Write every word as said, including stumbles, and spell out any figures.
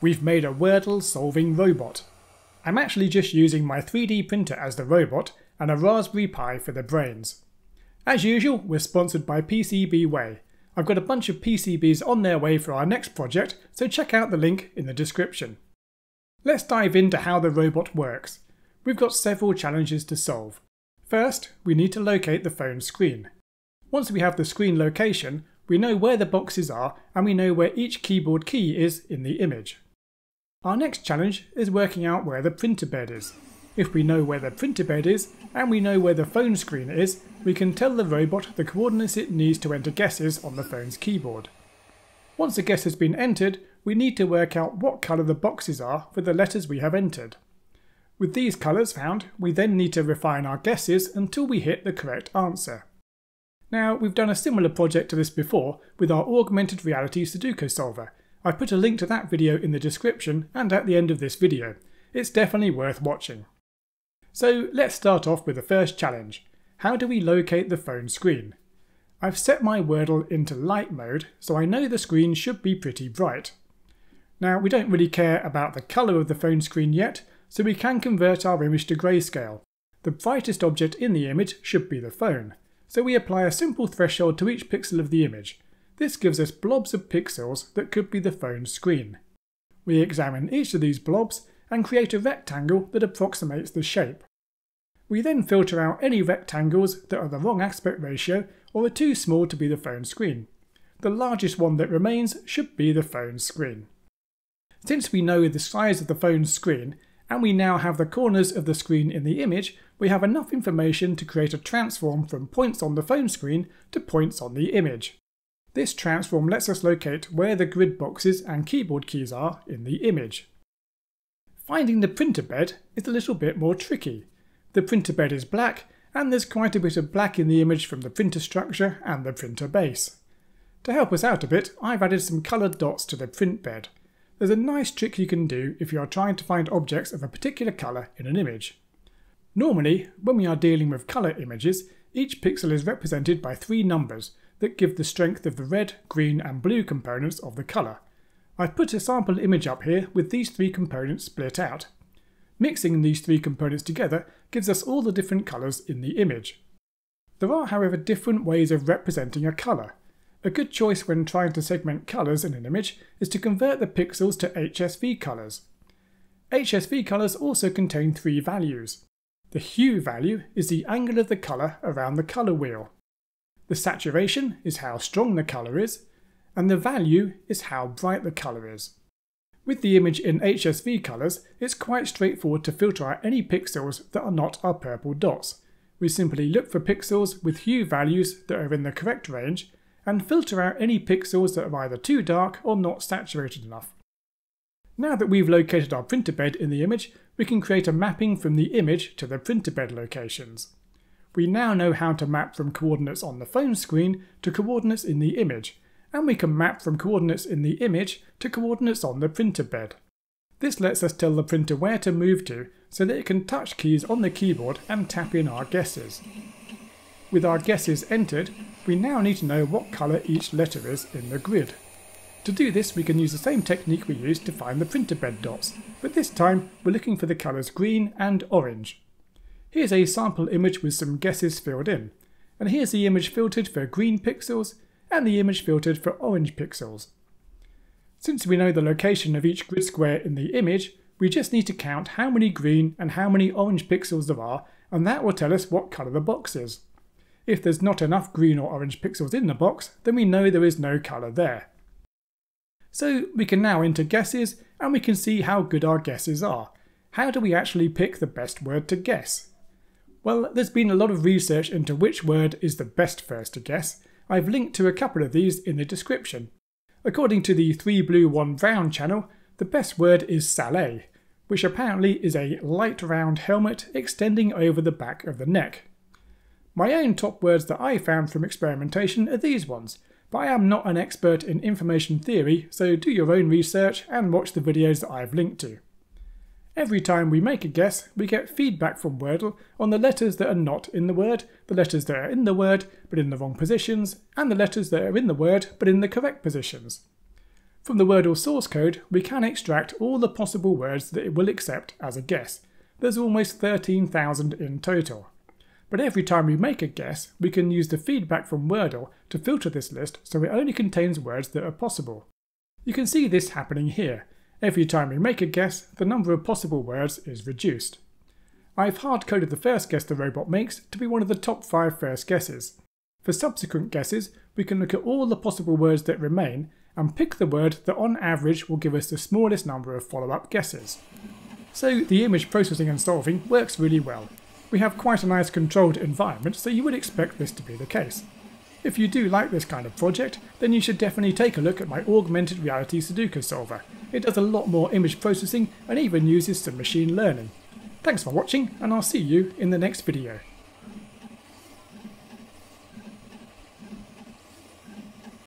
we've made a Wordle solving robot. I'm actually just using my three D printer as the robot and a Raspberry Pi for the brains. As usual, we're sponsored by P C B Way. I've got a bunch of P C Bs on their way for our next project, so check out the link in the description. Let's dive into how the robot works. We've got several challenges to solve. First, we need to locate the phone screen. Once we have the screen location, we know where the boxes are and we know where each keyboard key is in the image. Our next challenge is working out where the printer bed is. If we know where the printer bed is and we know where the phone screen is, we can tell the robot the coordinates it needs to enter guesses on the phone's keyboard. Once a guess has been entered, we need to work out what colour the boxes are for the letters we have entered. With these colours found, we then need to refine our guesses until we hit the correct answer. Now, we've done a similar project to this before with our augmented reality Sudoku solver. I've put a link to that video in the description and at the end of this video. It's definitely worth watching. So let's start off with the first challenge. How do we locate the phone screen? I've set my Wordle into light mode, so I know the screen should be pretty bright. Now, we don't really care about the colour of the phone screen yet, so we can convert our image to grayscale. The brightest object in the image should be the phone. So we apply a simple threshold to each pixel of the image. This gives us blobs of pixels that could be the phone's screen. We examine each of these blobs and create a rectangle that approximates the shape. We then filter out any rectangles that are the wrong aspect ratio or are too small to be the phone screen. The largest one that remains should be the phone screen. Since we know the size of the phone's screen, and we now have the corners of the screen in the image, we have enough information to create a transform from points on the phone screen to points on the image. This transform lets us locate where the grid boxes and keyboard keys are in the image. Finding the printer bed is a little bit more tricky. The printer bed is black, and there's quite a bit of black in the image from the printer structure and the printer base. To help us out a bit, I've added some coloured dots to the print bed. There's a nice trick you can do if you are trying to find objects of a particular colour in an image. Normally, when we are dealing with colour images, each pixel is represented by three numbers that give the strength of the red, green and blue components of the colour. I've put a sample image up here with these three components split out. Mixing these three components together gives us all the different colours in the image. There are, however, different ways of representing a colour. A good choice when trying to segment colours in an image is to convert the pixels to H S V colours. H S V colours also contain three values. The hue value is the angle of the colour around the colour wheel. The saturation is how strong the colour is, and the value is how bright the colour is. With the image in H S V colours, it's quite straightforward to filter out any pixels that are not our purple dots. We simply look for pixels with hue values that are in the correct range, and filter out any pixels that are either too dark or not saturated enough. Now that we've located our printer bed in the image, we can create a mapping from the image to the printer bed locations. We now know how to map from coordinates on the phone screen to coordinates in the image, and we can map from coordinates in the image to coordinates on the printer bed. This lets us tell the printer where to move to so that it can touch keys on the keyboard and tap in our guesses. With our guesses entered, we now need to know what colour each letter is in the grid. To do this, we can use the same technique we used to find the printer bed dots, but this time we're looking for the colours green and orange. Here's a sample image with some guesses filled in, and here's the image filtered for green pixels and the image filtered for orange pixels. Since we know the location of each grid square in the image, we just need to count how many green and how many orange pixels there are, and that will tell us what colour the box is. If there's not enough green or orange pixels in the box, then we know there is no colour there. So we can now enter guesses and we can see how good our guesses are. How do we actually pick the best word to guess? Well, there's been a lot of research into which word is the best first to guess. I've linked to a couple of these in the description. According to the three blue one brown channel, the best word is salé, which apparently is a light round helmet extending over the back of the neck. My own top words that I found from experimentation are these ones, but I am not an expert in information theory, so do your own research and watch the videos that I've linked to. Every time we make a guess, we get feedback from Wordle on the letters that are not in the word, the letters that are in the word but in the wrong positions, and the letters that are in the word but in the correct positions. From the Wordle source code, we can extract all the possible words that it will accept as a guess. There's almost thirteen thousand in total. But every time we make a guess, we can use the feedback from Wordle to filter this list so it only contains words that are possible. You can see this happening here. Every time we make a guess, the number of possible words is reduced. I've hard-coded the first guess the robot makes to be one of the top five first guesses. For subsequent guesses, we can look at all the possible words that remain and pick the word that on average will give us the smallest number of follow-up guesses. So the image processing and solving works really well. We have quite a nice controlled environment, so you would expect this to be the case. If you do like this kind of project, then you should definitely take a look at my augmented reality Sudoku solver. It does a lot more image processing and even uses some machine learning. Thanks for watching, and I'll see you in the next video.